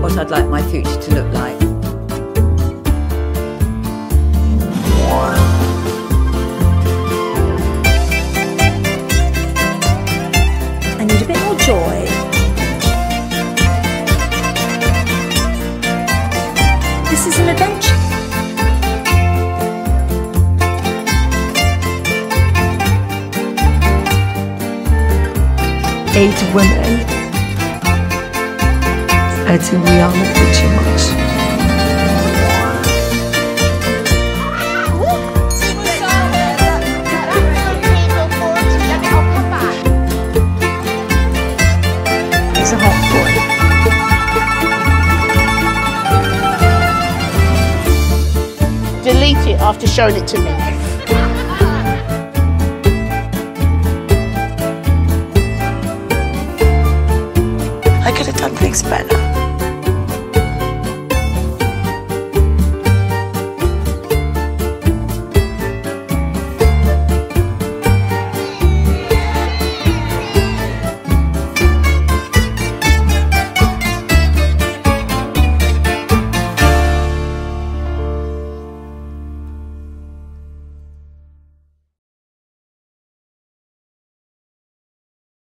what I'd like my future to look like. I need a bit more joy. This is an adventure. Eight women. I think we are not too much. He's a hot boy. Delete it after showing it to me. I could have done things better.